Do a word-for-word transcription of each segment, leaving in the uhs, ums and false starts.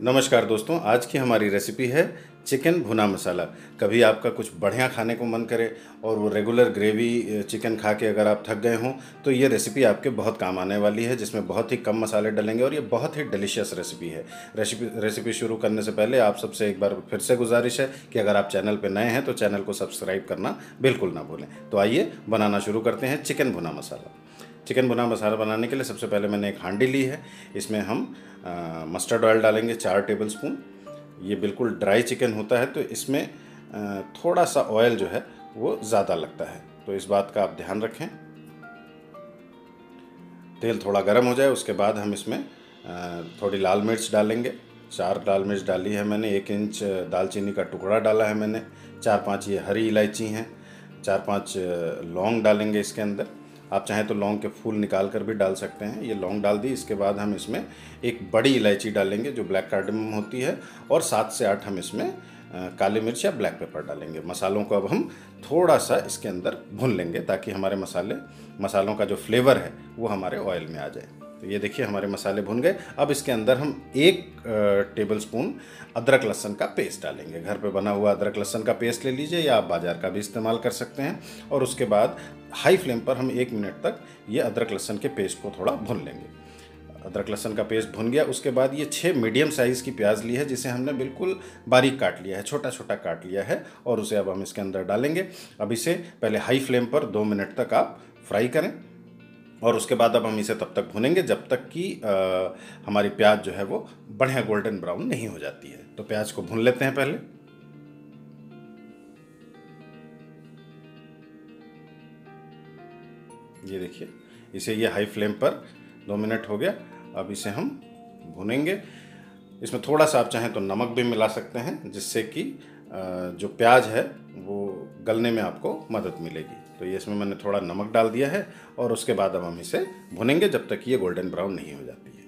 नमस्कार दोस्तों, आज की हमारी रेसिपी है चिकन भुना मसाला। कभी आपका कुछ बढ़िया खाने को मन करे और वो रेगुलर ग्रेवी चिकन खा के अगर आप थक गए हों तो ये रेसिपी आपके बहुत काम आने वाली है, जिसमें बहुत ही कम मसाले डलेंगे और ये बहुत ही डिलीशियस रेसिपी है। रेसिपी रेसिपी शुरू करने से पहले आप सबसे एक बार फिर से गुजारिश है कि अगर आप चैनल पर नए हैं तो चैनल को सब्सक्राइब करना बिल्कुल ना भूलें। तो आइए बनाना शुरू करते हैं चिकन भुना मसाला। चिकन भुना मसाला बनाने के लिए सबसे पहले मैंने एक हांडी ली है। इसमें हम मस्टर्ड ऑयल डालेंगे चार टेबलस्पून। ये बिल्कुल ड्राई चिकन होता है तो इसमें आ, थोड़ा सा ऑयल जो है वो ज़्यादा लगता है, तो इस बात का आप ध्यान रखें। तेल थोड़ा गर्म हो जाए उसके बाद हम इसमें आ, थोड़ी लाल मिर्च डालेंगे। चार लाल मिर्च डाली है मैंने। एक इंच दालचीनी का टुकड़ा डाला है मैंने। चार पांच ये हरी इलायची हैं। चार पांच लौंग डालेंगे इसके अंदर। आप चाहें तो लौंग के फूल निकाल कर भी डाल सकते हैं। ये लौंग डाल दी। इसके बाद हम इसमें एक बड़ी इलायची डालेंगे जो ब्लैक कार्डेमम होती है, और सात से आठ हम इसमें काली मिर्च या ब्लैक पेपर डालेंगे। मसालों को अब हम थोड़ा सा इसके अंदर भून लेंगे ताकि हमारे मसाले मसालों का जो फ्लेवर है वो हमारे ऑयल में आ जाए। तो ये देखिए हमारे मसाले भुन गए। अब इसके अंदर हम एक टेबलस्पून अदरक लहसुन का पेस्ट डालेंगे। घर पे बना हुआ अदरक लहसुन का पेस्ट ले लीजिए या आप बाज़ार का भी इस्तेमाल कर सकते हैं। और उसके बाद हाई फ्लेम पर हम एक मिनट तक ये अदरक लहसुन के पेस्ट को थोड़ा भून लेंगे। अदरक लहसुन का पेस्ट भुन गया उसके बाद ये छः मीडियम साइज़ की प्याज ली है, जिसे हमने बिल्कुल बारीक काट लिया है, छोटा छोटा काट लिया है, और उसे अब हम इसके अंदर डालेंगे। अब इसे पहले हाई फ्लेम पर दो मिनट तक आप फ्राई करें, और उसके बाद अब हम इसे तब तक भुनेंगे जब तक कि हमारी प्याज जो है वो बढ़िया गोल्डन ब्राउन नहीं हो जाती है। तो प्याज को भून लेते हैं पहले। ये देखिए इसे ये हाई फ्लेम पर दो मिनट हो गया। अब इसे हम भुनेंगे। इसमें थोड़ा सा आप चाहें तो नमक भी मिला सकते हैं, जिससे कि जो प्याज है वो गलने में आपको मदद मिलेगी। तो ये इसमें मैंने थोड़ा नमक डाल दिया है, और उसके बाद अब हम इसे भुनेंगे जब तक ये गोल्डन ब्राउन नहीं हो जाती है।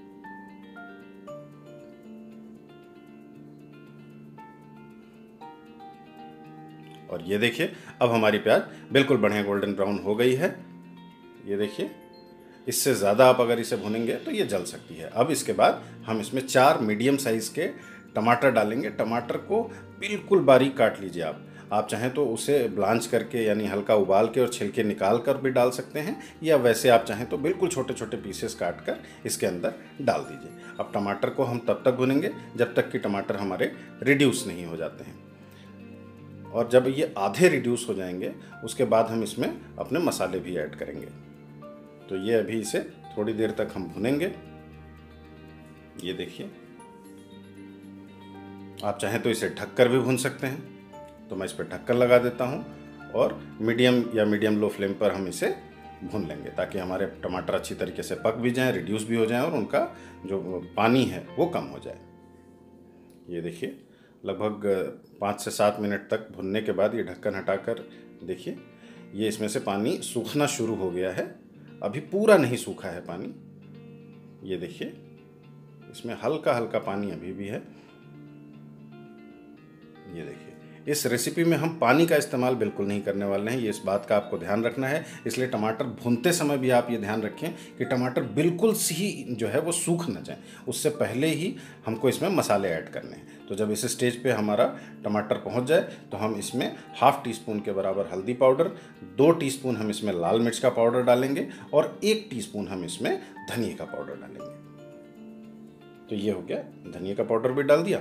और ये देखिए अब हमारी प्याज बिल्कुल बढ़िया गोल्डन ब्राउन हो गई है। ये देखिए इससे ज़्यादा आप अगर इसे भुनेंगे तो ये जल सकती है। अब इसके बाद हम इसमें चार मीडियम साइज़ के टमाटर डालेंगे। टमाटर को बिल्कुल बारीक काट लीजिए आप। आप चाहें तो उसे ब्लांच करके यानी हल्का उबाल के और छिलके निकाल कर भी डाल सकते हैं, या वैसे आप चाहें तो बिल्कुल छोटे छोटे पीसेस काट कर इसके अंदर डाल दीजिए। अब टमाटर को हम तब तक भुनेंगे जब तक कि टमाटर हमारे रिड्यूस नहीं हो जाते हैं, और जब ये आधे रिड्यूस हो जाएंगे उसके बाद हम इसमें अपने मसाले भी ऐड करेंगे। तो ये अभी इसे थोड़ी देर तक हम भुनेंगे। ये देखिए आप चाहें तो इसे ढककर भी भून सकते हैं, तो मैं इस पर ढक्कन लगा देता हूं, और मीडियम या मीडियम लो फ्लेम पर हम इसे भून लेंगे ताकि हमारे टमाटर अच्छी तरीके से पक भी जाएं, रिड्यूस भी हो जाएं, और उनका जो पानी है वो कम हो जाए। ये देखिए लगभग पाँच से सात मिनट तक भुनने के बाद ये ढक्कन हटाकर देखिए ये इसमें से पानी सूखना शुरू हो गया है। अभी पूरा नहीं सूखा है पानी। ये देखिए इसमें हल्का हल्का पानी अभी भी है। ये देखिए इस रेसिपी में हम पानी का इस्तेमाल बिल्कुल नहीं करने वाले हैं, ये इस बात का आपको ध्यान रखना है। इसलिए टमाटर भूनते समय भी आप ये ध्यान रखें कि टमाटर बिल्कुल ही जो है वो सूख न जाए। उससे पहले ही हमको इसमें मसाले ऐड करने हैं। तो जब इस स्टेज पे हमारा टमाटर पहुंच जाए तो हम इसमें हाफ टी स्पून के बराबर हल्दी पाउडर, दो टीस्पून हम इसमें लाल मिर्च का पाउडर डालेंगे, और एक टीस्पून हम इसमें धनिया का पाउडर डालेंगे। तो ये हो गया, धनिया का पाउडर भी डाल दिया।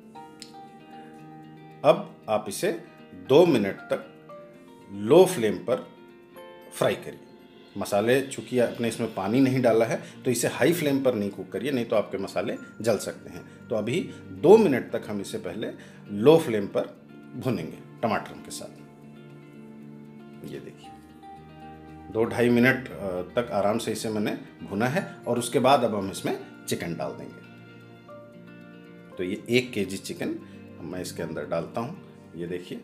अब आप इसे दो मिनट तक लो फ्लेम पर फ्राई करिए। मसाले चूंकि आपने इसमें पानी नहीं डाला है तो इसे हाई फ्लेम पर नहीं कुक करिए, नहीं तो आपके मसाले जल सकते हैं। तो अभी दो मिनट तक हम इसे पहले लो फ्लेम पर भुनेंगे टमाटरों के साथ। ये देखिए दो ढाई मिनट तक आराम से इसे मैंने भुना है, और उसके बाद अब हम इसमें चिकन डाल देंगे। तो ये एक केजी चिकन मैं इसके अंदर डालता हूं। ये देखिए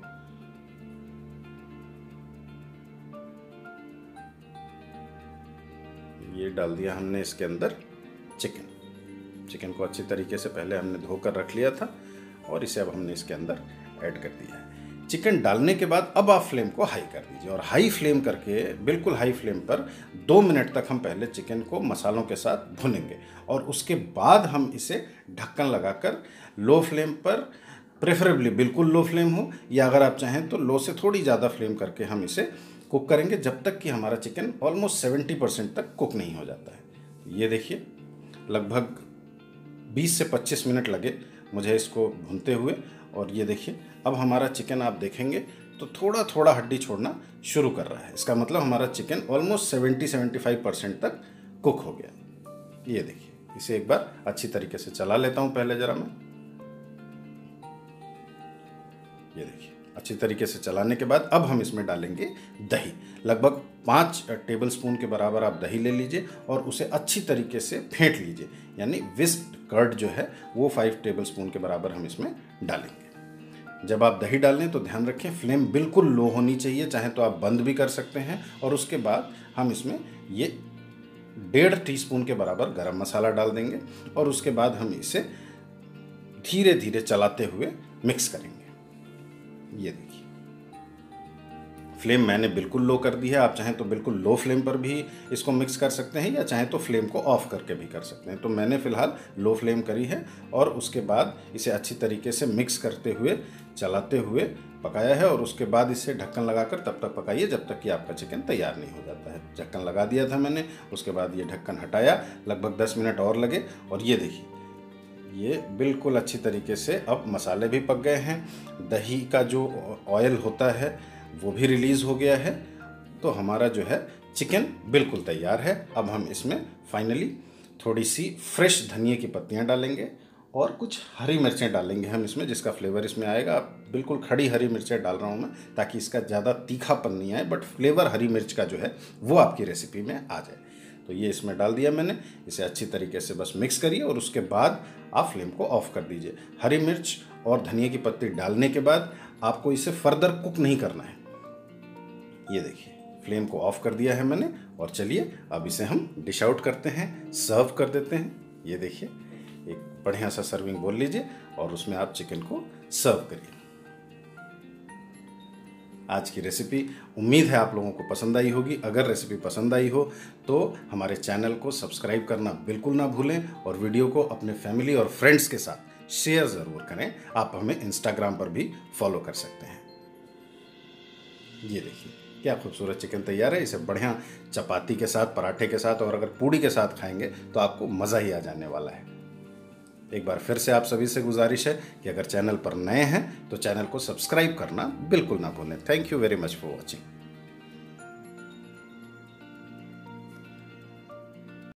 ये डाल दिया हमने इसके अंदर चिकन। चिकन को अच्छी तरीके से पहले हमने धोकर रख लिया था, और इसे अब हमने इसके अंदर ऐड कर दिया है। चिकन डालने के बाद अब आप फ्लेम को हाई कर दीजिए और हाई फ्लेम करके बिल्कुल हाई फ्लेम पर दो मिनट तक हम पहले चिकन को मसालों के साथ भुनेंगे और उसके बाद हम इसे ढक्कन लगाकर लो फ्लेम पर, प्रेफरेबली बिल्कुल लो फ्लेम हो, या अगर आप चाहें तो लो से थोड़ी ज़्यादा फ्लेम करके हम इसे कुक करेंगे जब तक कि हमारा चिकन ऑलमोस्ट सेवेंटी परसेंट तक कुक नहीं हो जाता है। ये देखिए लगभग बीस से पच्चीस मिनट लगे मुझे इसको भूनते हुए और ये देखिए अब हमारा चिकन आप देखेंगे तो थोड़ा थोड़ा हड्डी छोड़ना शुरू कर रहा है। इसका मतलब हमारा चिकन ऑलमोस्ट सेवेंटी से पचहत्तर परसेंट तक कुक हो गया। ये देखिए, इसे एक बार अच्छी तरीके से चला लेता हूं पहले ज़रा मैं। ये देखिए अच्छी तरीके से चलाने के बाद अब हम इसमें डालेंगे दही। लगभग पाँच टेबल स्पून के बराबर आप दही ले लीजिए और उसे अच्छी तरीके से फेंट लीजिए, यानी विस्क्ड कर्ड जो है वो फाइव टेबल स्पून के बराबर हम इसमें डालेंगे। जब आप दही डालें तो ध्यान रखें फ्लेम बिल्कुल लो होनी चाहिए, चाहे तो आप बंद भी कर सकते हैं। और उसके बाद हम इसमें ये डेढ़ टीस्पून के बराबर गरम मसाला डाल देंगे और उसके बाद हम इसे धीरे धीरे चलाते हुए मिक्स करेंगे। ये देखिए फ्लेम मैंने बिल्कुल लो कर दी है, आप चाहें तो बिल्कुल लो फ्लेम पर भी इसको मिक्स कर सकते हैं या चाहें तो फ्लेम को ऑफ करके भी कर सकते हैं। तो मैंने फ़िलहाल लो फ्लेम करी है और उसके बाद इसे अच्छी तरीके से मिक्स करते हुए चलाते हुए पकाया है और उसके बाद इसे ढक्कन लगाकर तब तक पकाइए जब तक कि आपका चिकन तैयार नहीं हो जाता है। ढक्कन लगा दिया था मैंने, उसके बाद ये ढक्कन हटाया, लगभग दस मिनट और लगे और ये देखिए ये बिल्कुल अच्छी तरीके से अब मसाले भी पक गए हैं, दही का जो ऑयल होता है वो भी रिलीज़ हो गया है। तो हमारा जो है चिकन बिल्कुल तैयार है। अब हम इसमें फाइनली थोड़ी सी फ्रेश धनिया की पत्तियां डालेंगे और कुछ हरी मिर्चें डालेंगे हम इसमें, जिसका फ्लेवर इसमें आएगा। बिल्कुल खड़ी हरी मिर्चें डाल रहा हूँ मैं ताकि इसका ज़्यादा तीखापन नहीं आए, बट फ्लेवर हरी मिर्च का जो है वो आपकी रेसिपी में आ जाए। तो ये इसमें डाल दिया मैंने, इसे अच्छी तरीके से बस मिक्स करिए और उसके बाद आप फ्लेम को ऑफ कर दीजिए। हरी मिर्च और धनिया की पत्ती डालने के बाद आपको इसे फर्दर कुक नहीं करना है। ये देखिए फ्लेम को ऑफ कर दिया है मैंने और चलिए अब इसे हम डिश आउट करते हैं, सर्व कर देते हैं। ये देखिए एक बढ़िया सा सर्विंग बोल लीजिए और उसमें आप चिकन को सर्व करिए। आज की रेसिपी उम्मीद है आप लोगों को पसंद आई होगी। अगर रेसिपी पसंद आई हो तो हमारे चैनल को सब्सक्राइब करना बिल्कुल ना भूलें और वीडियो को अपने फैमिली और फ्रेंड्स के साथ शेयर ज़रूर करें। आप हमें इंस्टाग्राम पर भी फॉलो कर सकते हैं। ये देखिए क्या खूबसूरत चिकन तैयार है। इसे बढ़िया चपाती के साथ, पराठे के साथ और अगर पूड़ी के साथ खाएंगे तो आपको मज़ा ही आ जाने वाला है। एक बार फिर से आप सभी से गुजारिश है कि अगर चैनल पर नए हैं तो चैनल को सब्सक्राइब करना बिल्कुल ना भूलें। Thank you very much for watching.